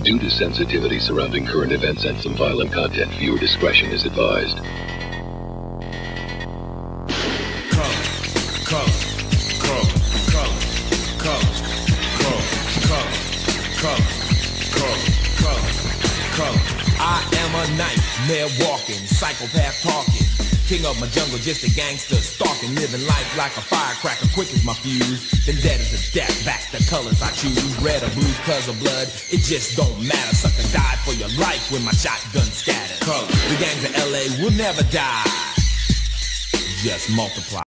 Due to sensitivity surrounding current events and some violent content, viewer discretion is advised. I am a nightmare walking, psychopath talking, king of my jungle, just a gangster stalking, living life like a firecracker, quick as my fuse, then dead as a death, back the colors I choose, red or blue cause of blood, it just don't matter, sucker die for your life when my shotgun scatters. The gangs of LA will never die, just multiply.